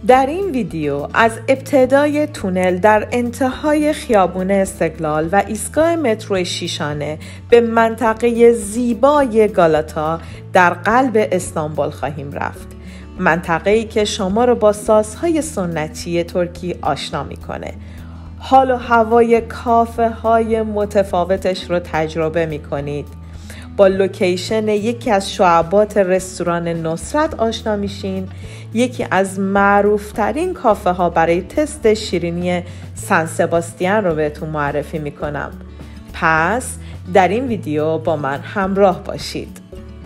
در این ویدیو از ابتدای تونل در انتهای خیابان استقلال و ایستگاه مترو شیشانه به منطقه زیبای گالاتا در قلب استانبول خواهیم رفت. منطقه‌ای که شما رو با سازهای سنتی ترکی آشنا می‌کنه. حال و هوای کافه های متفاوتش رو تجربه می‌کنید. با لوکیشن یکی از شعبات رستوران نصرت آشنا میشین. یکی از معروفترین کافه ها برای تست شیرینی سن سباستیان رو بهتون معرفی میکنم. پس در این ویدیو با من همراه باشید.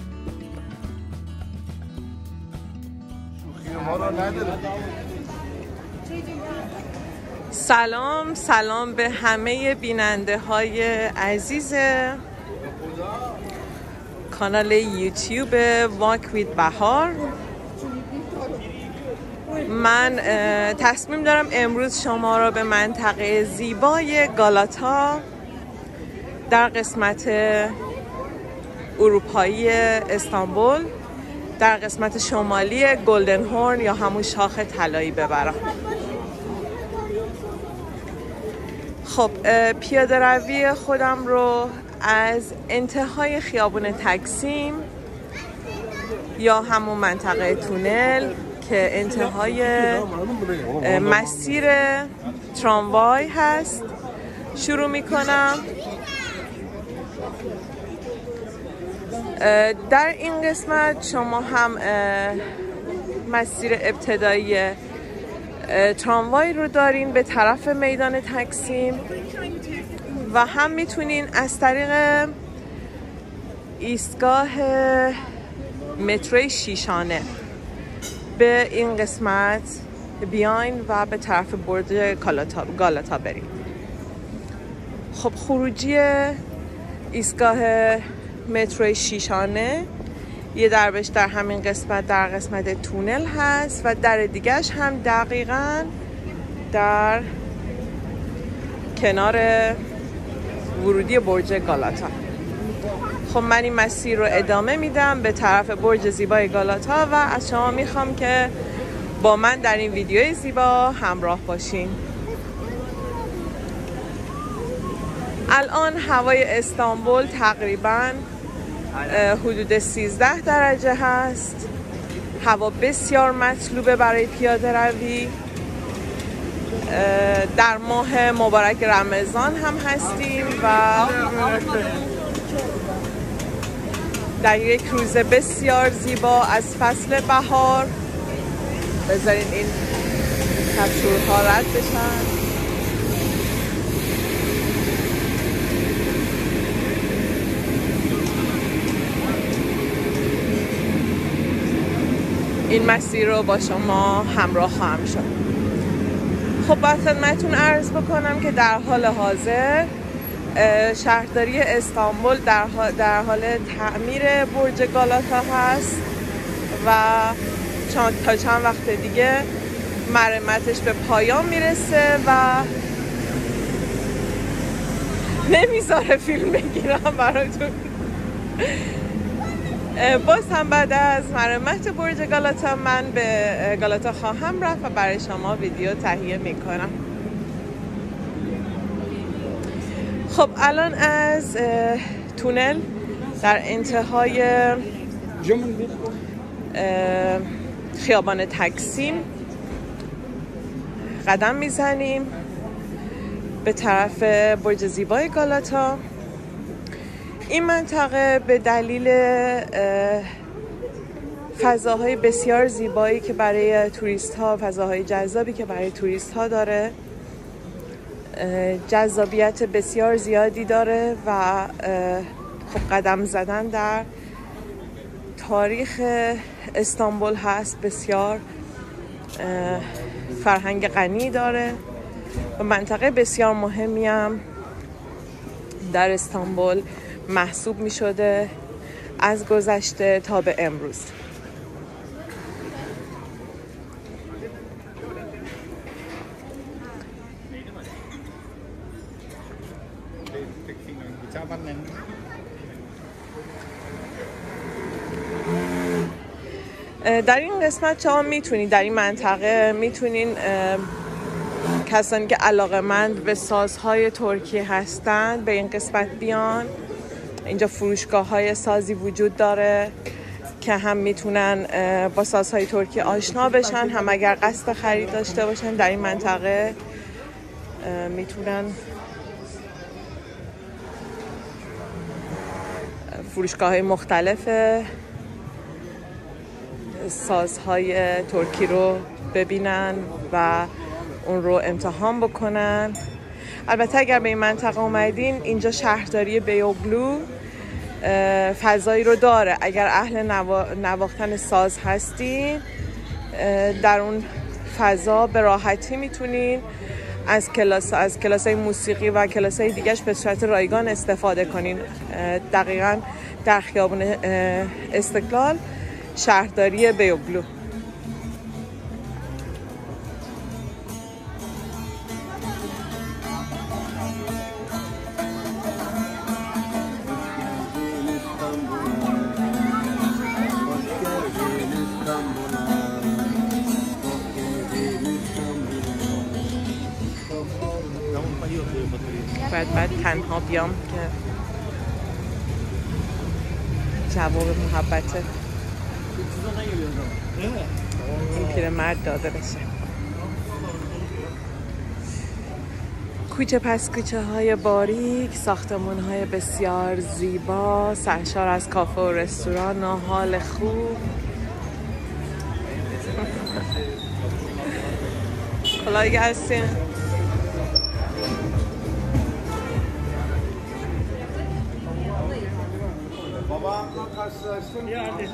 سلام به همه بیننده های عزیز کانال یوتیوب واک وید بهار. من تصمیم دارم امروز شما را به منطقه زیبای گالاتا در قسمت اروپایی استانبول، در قسمت شمالی گلدن هورن یا همون شاخ طلایی ببرم. خب پیاده روی خودم رو از انتهای خیابان تکسیم یا همون منطقه تونل که انتهای مسیر تراموای هست شروع میکنم. در این قسمت شما هم مسیر ابتدایی تراموای رو دارین به طرف میدان تکسیم و هم میتونین از طریق ایستگاه مترو شیشانه به این قسمت بیاین و به طرف برج گالاتا بریم. خب خروجی ایستگاه مترو شیشانه یه دربش در همین قسمت در قسمت تونل هست و در دیگهش هم دقیقاً در کنار ورودی برج گالاتا. خب من این مسیر رو ادامه میدم به طرف برج زیبای گالاتا و از شما میخوام که با من در این ویدیوی زیبا همراه باشین. الان هوای استانبول تقریباً حدود 13 درجه هست. هوا بسیار مطلوبه برای پیاده روی. در ماه مبارک رمضان هم هستیم و در یک روز بسیار زیبا از فصل بهار. بذارین این کپسول‌ها رد بشن. این مسیر رو با شما همراه خواهم شد. خب باید خدمتتون عرض بکنم که در حال حاضر شهرداری استانبول در حال تعمیر برج گالاتا هست و تا چند وقت دیگه مرمتش به پایان میرسه و نمیذاره فیلم بگیرم براتون. باز هم بعد از مرمت برج گالاتا من به گالاتا خواهم رفت و برای شما ویدیو تهیه میکنم. خب الان از تونل در انتهای خیابان تکسیم قدم میزنیم به طرف برج زیبای گالاتا. این منطقه به دلیل فضاهای بسیار زیبایی که برای توریست ها، فضاهای جذابی که برای توریست ها داره، جذابیت بسیار زیادی داره و خب قدم زدن در تاریخ استانبول هست. بسیار فرهنگ غنی داره و منطقه بسیار مهمی هم در استانبول محسوب می شده از گذشته تا به امروز. در این قسمت شما میتونید در این منطقه میتونین کسانی که علاقه‌مند به سازهای ترکی هستند به این قسمت بیان. اینجا فروشگاه‌های سازی وجود داره که هم میتونن با سازهای ترکی آشنا بشن، هم اگر قصد خرید داشته باشن در این منطقه میتونن فروشگاه‌های مختلف سازهای ترکی رو ببینن و اون رو امتحان بکنن. البته اگر به این منطقه اومدین، اینجا شهرداری بیوگلو فضایی رو داره. اگر اهل نواختن ساز هستین، در اون فضا به راحتی میتونین از کلاس‌های موسیقی و کلاس‌های دیگه‌اش به صورت رایگان استفاده کنین. دقیقاً در خیابون استقلال، شهرداری بیوگلو. بعد تنها بیام که جواب محبته این پیرمرد داده بشه. کوچه پس کوچه های باریک، ساختمون های بسیار زیبا، سرشار از کافه و رستوران و حال خوب. kolay gelsin. Babamla karşılaştım.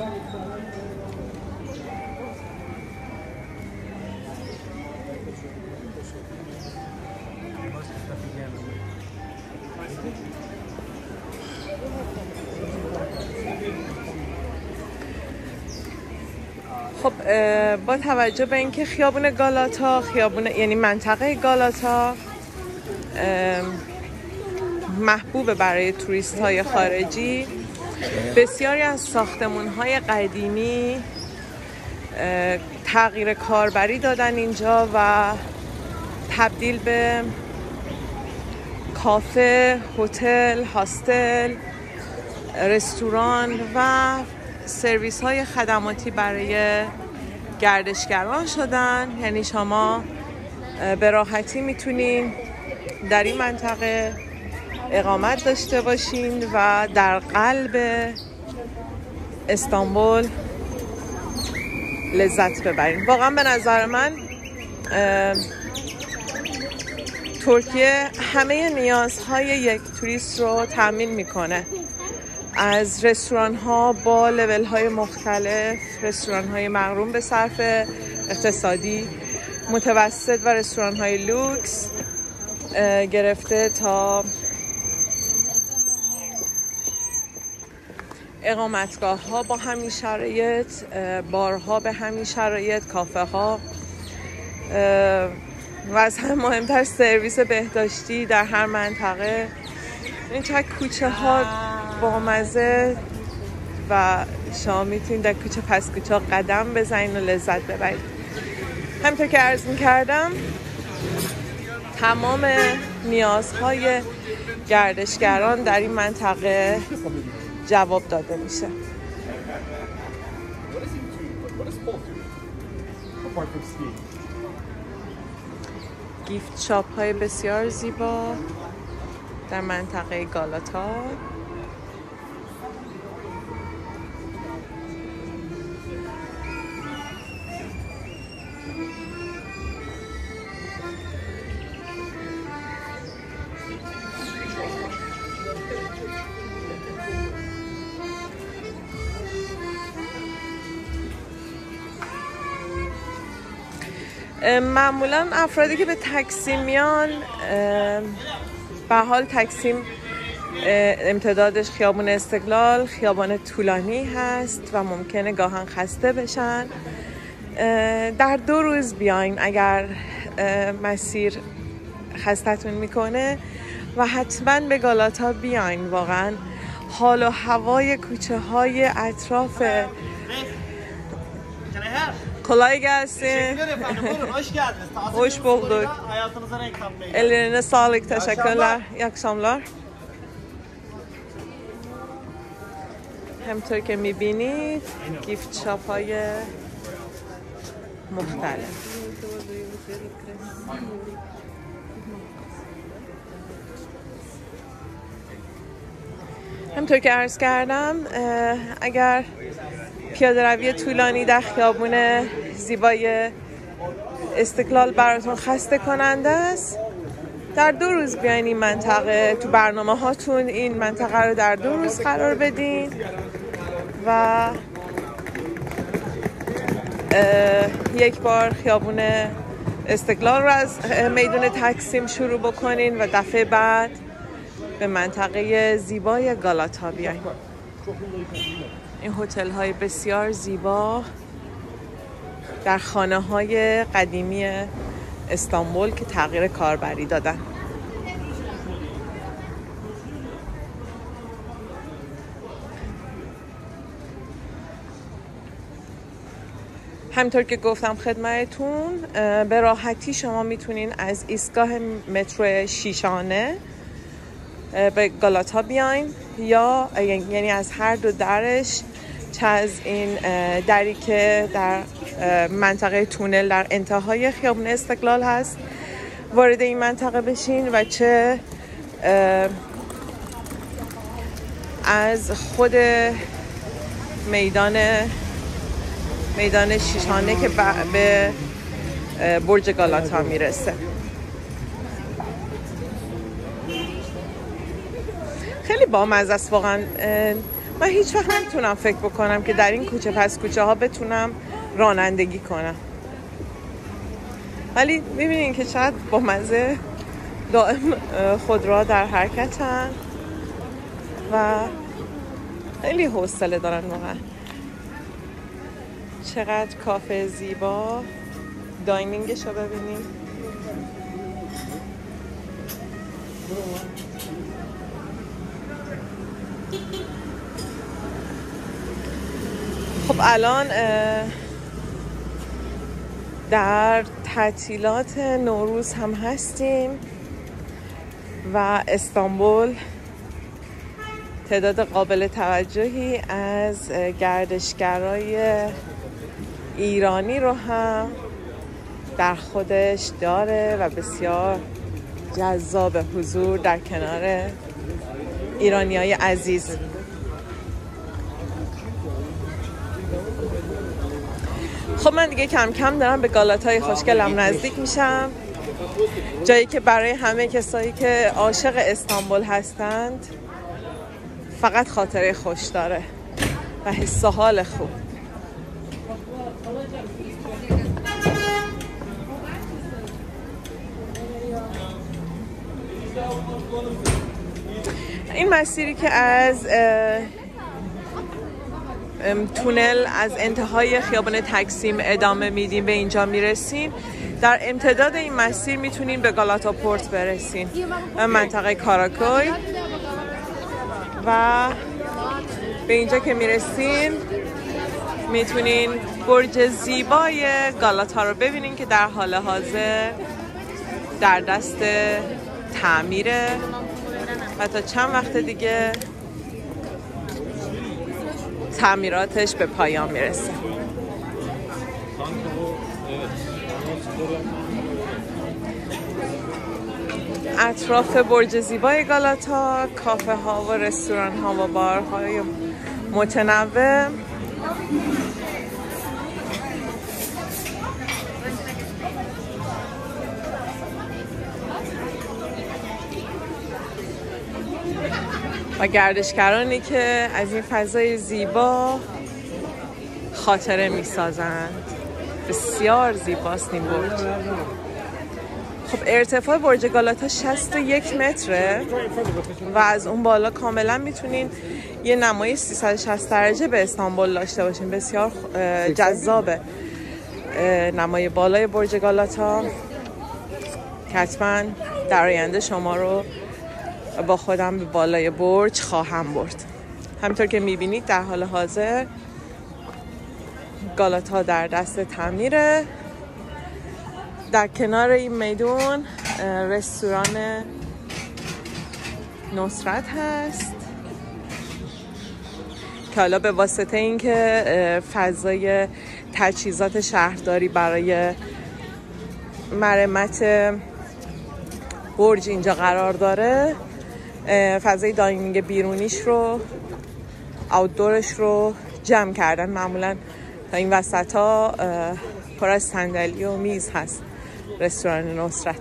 خب با توجه به اینکه خیابون گالاتا، یعنی منطقه گالاتا محبوب برای توریست های خارجی، بسیاری از ساختمون های قدیمی تغییر کاربری دادن اینجا و تبدیل به کافه، هتل، هاستل، رستوران و سرویس های خدماتی برای گردشگران شدن. یعنی شما به راحتی میتونین در این منطقه اقامت داشته باشین و در قلب استانبول لذت ببرین. واقعا به نظر من ترکیه همه نیازهای یک توریست رو تامین میکنه، از رستوران ها با لول های مختلف، رستوران های مغروم به صرف اقتصادی، متوسط و رستوران های لوکس گرفته تا اقامتگاه ها با همین شرایط، بارها به همین شرایط، کافه ها و از هم مهمتر سرویس بهداشتی در هر منطقه. این چقدر کوچه ها با مزه و شما میتونید در کوچه پس کوچه قدم بزنید و لذت ببرید. همینطور که عرض میکردم تمام نیازهای گردشگران در این منطقه جواب داده میشه. گیفت شاپ های بسیار زیبا در منطقه گالاتا. معمولا افرادی که به تکسیم میان، به حال تکسیم امتدادش خیابون استقلال، خیابان طولانی هست و ممکنه گاهن خسته بشن. در 2 روز بیاین اگر مسیر خستتون میکنه و حتما به گالاتا بیاین. واقعا حال و هوای کوچه های اطراف Kolay gelsin. Teşekkür efendim. Buyurun hoş geldiniz. Taze Hoş bir bulduk. soruyla hayatınıza renk katmaya geldik. Ellerine sağlık. Teşekkürler. akşamlar. İyi akşamlar. همطور که میبینید گیفت شاپ های مختلف. همطور که عرض کردم اگر پیاده روی طولانی در خیابون زیبای استقلال براتون خسته کننده است، در 2 روز بیاین این منطقه، تو برنامه هاتون این منطقه رو در 2 روز قرار بدین و یک بار خیابون استقلال رو از میدون تکسیم شروع بکنین و دفعه بعد به منطقه زیبای گالاتا بیاین. این هتل های بسیار زیبا در خانه های قدیمی استانبول که تغییر کاربری دادن. همطور که گفتم خدمتتون، به راحتی شما میتونین از ایستگاه مترو شیشانه به گالاتا بیاین یا یعنی از هر دو درش، چه از این دری که در منطقه تونل در انتهای خیابون استقلال هست وارد این منطقه بشین و چه از خود میدان شیشانه که به برج گالاتا میرسه. خیلی بامزه است واقعا. من هیچ وقت نمیتونم فکر بکنم که در این کوچه پس کوچه ها بتونم رانندگی کنم، ولی میبینین که چقدر بامزه دائم خودروها در حرکتن و خیلی حوصله دارن واقعا. چقدر کافه زیبا، داینینگش رو ببینیم. خب الان در تعطیلات نوروز هم هستیم و استانبول تعداد قابل توجهی از گردشگرای ایرانی رو هم در خودش داره و بسیار جذاب حضور در کنار ایرانیای عزیز. خب من دیگه کم کم دارم به گالاتای خوشگلم نزدیک میشم، جایی که برای همه کسایی که عاشق استانبول هستند فقط خاطره خوش داره و حس و حال خوب. این مسیری که از تونل از انتهای خیابان تکسیم ادامه میدیم به اینجا میرسین، در امتداد این مسیر میتونین به گالاتا پورت برسین، منطقه کاراکوی، و به اینجا که میرسین میتونین برج زیبای گالاتا رو ببینین که در حال حاضر در دست تعمیره و تا چند وقت دیگه تعمیراتش به پایان میرسه. اطراف برج زیبای گالاتا کافه ها و رستوران ها و بارهای متنوع و گردشگرانی که از این فضای زیبا خاطره می سازند. بسیار زیباست این برج. خب ارتفاع برج گالاتا 61 متره و از اون بالا کاملا میتونین یه نمای 360 درجه به استانبول داشته باشین. بسیار جذابه نمای بالای برج گالاتا که حتما در آینده شما رو با خودم به بالای برج خواهم برد. همینطور که میبینید در حال حاضر گالاتا در دست تعمیره. در کنار این میدون رستوران نصرت هست که حالا به واسطه اینکه فضای تجهیزات شهرداری برای مرمت برج اینجا قرار داره، فضای داینینگ بیرونیش رو، آوتدورش رو جمع کردن. معمولا تا این وسط ها پر از صندلی و میز هست رستوران نصرت.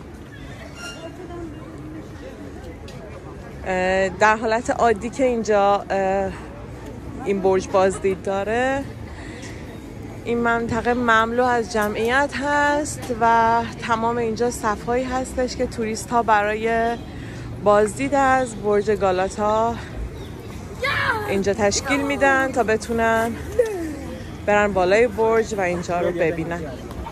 در حالت عادی که اینجا این برج بازدید داره، این منطقه مملو از جمعیت هست و تمام اینجا صفهایی هستش که توریست ها برای بازدید از برج گالاتا اینجا تشکیل میدن تا بتونن برن بالای برج و اینجا رو ببینن.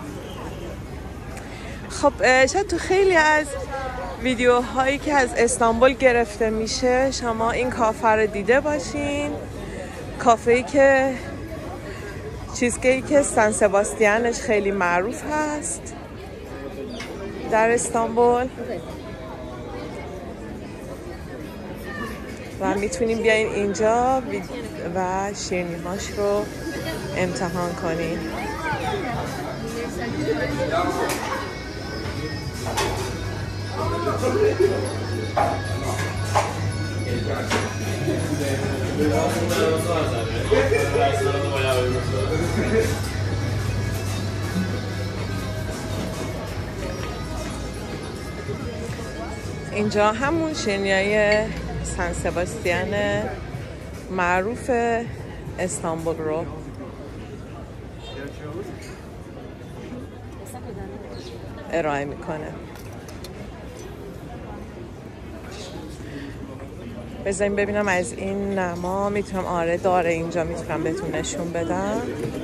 خب شاید تو خیلی از ویدیوهایی که از استانبول گرفته میشه شما این کافه رو دیده باشین. کافه‌ای که چیزکیک سن سباستیانش خیلی معروف هست در استانبول و میتونیم بیاین اینجا و شیرینی‌هاش رو امتحان کنین. اینجا همون شیرینی‌های سن سباستیان معروف استانبول رو ارائه میکنه. بذاریم ببینم از این نما میتونم، آره داره اینجا، میتونم بهتون نشون بدم.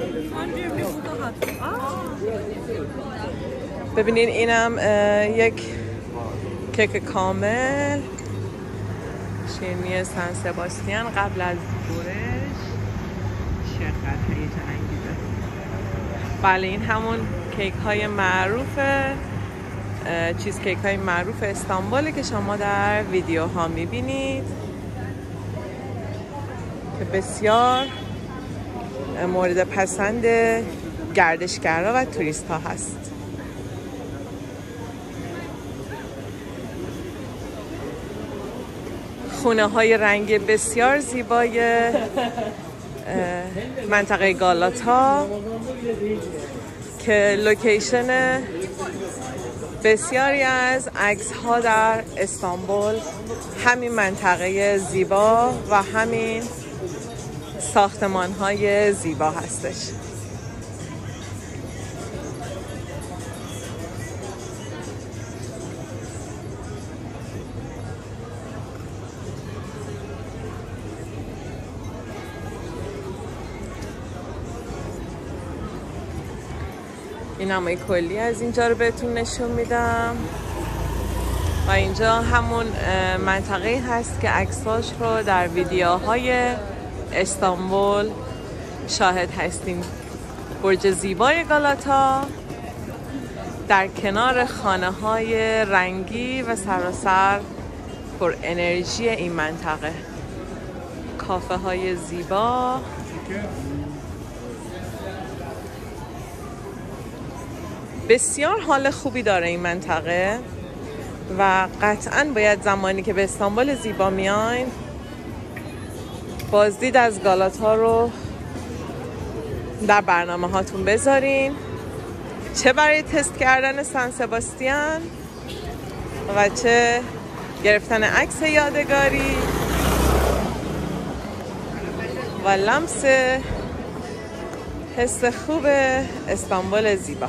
ببینین اینم یک کیک کامل شیرینی سن سباستیان قبل از برش. چقدر هیجان انگیزه. بله این همون کیک های معروف، چیز کیک های معروف استانبوله که شما در ویدیو ها میبینید که بسیار مورد پسند گردشگرها و توریست ها هست. خونه های رنگ بسیار زیبای منطقه گالاتا که لوکیشن بسیاری از عکس ها در استانبول همین منطقه زیبا و همین ساختمان های زیبا هستش. این نمای کلی از اینجا رو بهتون نشون میدم و اینجا همون منطقه هست که عکساش رو در ویدیوهای استانبول شاهد هستیم. برج زیبای گالاتا در کنار خانه های رنگی و سراسر پر انرژی این منطقه، کافه های زیبا، بسیار حال خوبی داره این منطقه و قطعاً باید زمانی که به استانبول زیبا میاین بازدید از گالاتا رو در برنامه هاتون بذارین، چه برای تست کردن سن سباستیان و چه گرفتن عکس یادگاری و لمس حس خوب استانبول زیبا.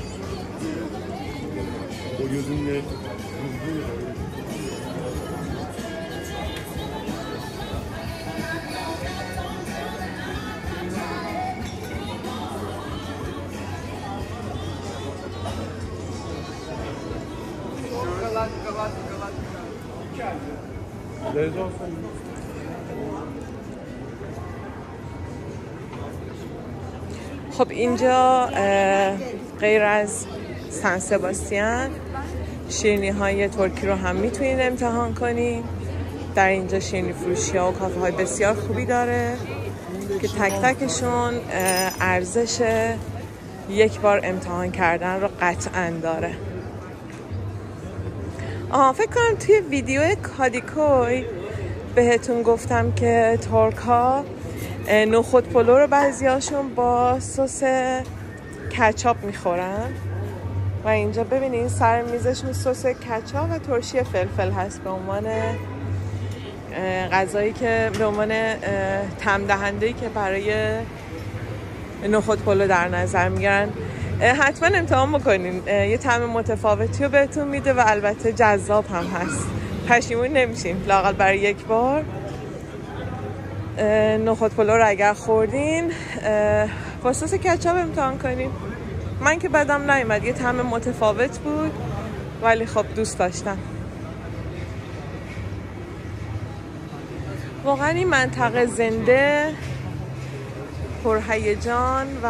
خب اینجا غیر از سن سباستین شیرینی های ترکی رو هم میتونید امتحان کنید. در اینجا شیرینی فروشی ها و کافه های بسیار خوبی داره که تک تکشون ارزش یک بار امتحان کردن رو قطعا داره. فکر کنم توی ویدیو کادیکوی بهتون گفتم که ترک ها نخود پلو رو بعضیاشون با سس کچاپ میخورن و اینجا ببینید سر میزشون سس کچاپ و ترشی فلفل هست به عنوان غذایی که به عنوان طعم دهنده‌ای که برای نخود پلو در نظر میگیرن. حتما امتحان بکنین، یه طعم متفاوتی رو بهتون میده و البته جذاب هم هست. پشیمون نمیشین لااقل برای یک بار نخود پلو رو اگر خوردین با سس کچاپ امتحان کنین. من که بدم نیومد، یه طعم متفاوت بود ولی خب دوست داشتم. واقعا این منطقه زنده، پرهیجان و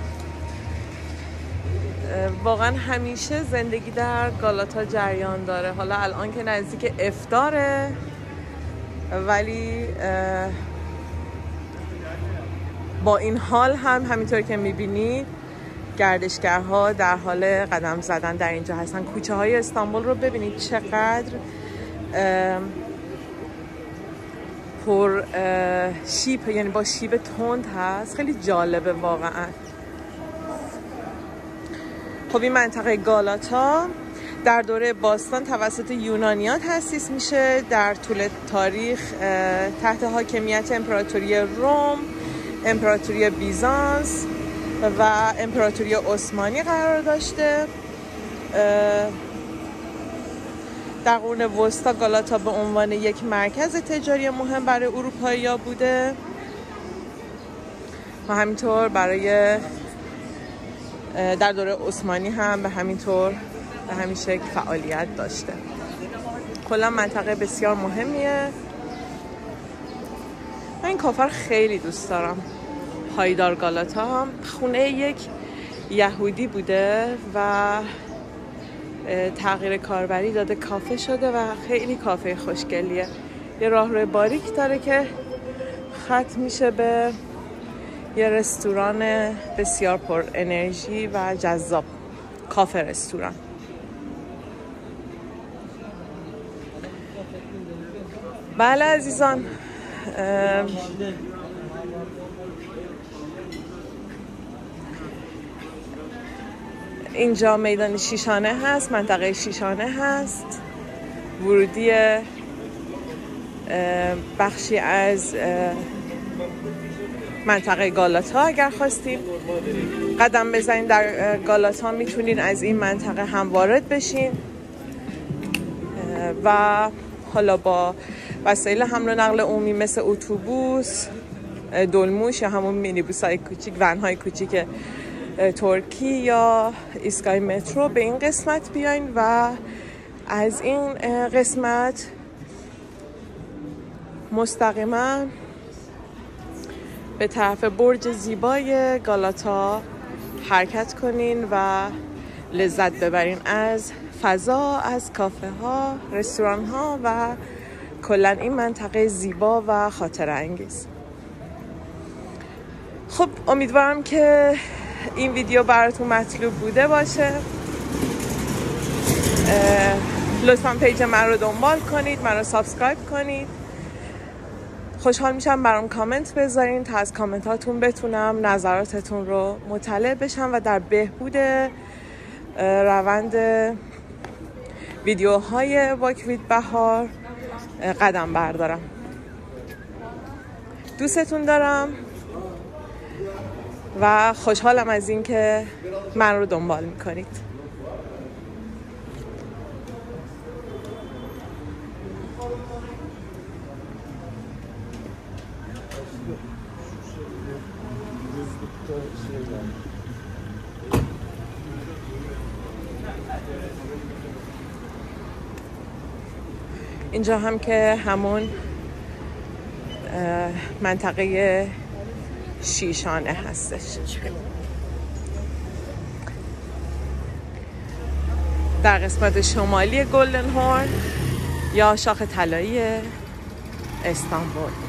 واقعا همیشه زندگی در گالاتا جریان داره. حالا الان که نزدیک افطاره ولی با این حال هم همینطور که میبینید گردشگرها در حال قدم زدن در اینجا هستن. کوچه های استانبول رو ببینید چقدر پر شیب، یعنی با شیب تند هست. خیلی جالبه واقعا. خب این منطقه گالاتا در دوره باستان توسط یونانیان تأسیس میشه. در طول تاریخ تحت حاکمیت امپراتوری روم، امپراتوری بیزانس و امپراتوری عثمانی قرار داشته. در قرون وسطا گالاتا به عنوان یک مرکز تجاری مهم برای اروپایی‌ها بوده و همینطور برای در دوره عثمانی هم به همین شکل فعالیت داشته. کلا منطقه بسیار مهمیه. من این کافه رو خیلی دوست دارم. پایدار گالاتا خونه یک یهودی بوده و تغییر کاربری داده کافه شده و خیلی کافه خوشگلیه. یه راهروی باریک داره که ختم میشه به یه رستوران بسیار پر انرژی و جذاب. کافه رستوران. بله عزیزان، اینجا میدان شیشانه هست، منطقه شیشانه هست. ورودی بخشی از منطقه گالاتا. اگر خواستین قدم بزنین در گالاتا میتونین از این منطقه هم وارد بشین و حالا با وسایل حمل و نقل عمومی مثل اتوبوس، دلموش یا همون مینیبوس های کوچیک، ون های کوچیک ترکی یا ایستگاه مترو به این قسمت بیاین و از این قسمت مستقیما به طرف برج زیبای گالاتا حرکت کنین و لذت ببرین از فضا، از کافه ها، رستوران ها و کلا این منطقه زیبا و خاطره انگیز. خب امیدوارم که این ویدیو براتون مطلوب بوده باشه. لطفاً پیج من رو دنبال کنید، من رو سابسکرایب کنید. خوشحال میشم برام کامنت بذارین تا از کامنتاتون بتونم نظراتتون رو مطلع بشم و در بهبود روند ویدیوهای واک ویت بهار قدم بردارم. دوستتون دارم و خوشحالم از این که من رو دنبال میکنید. اینجا هم که همون منطقه شیشانه هستش. در قسمت شمالی گلدن هورن یا شاخ طلایی استانبول.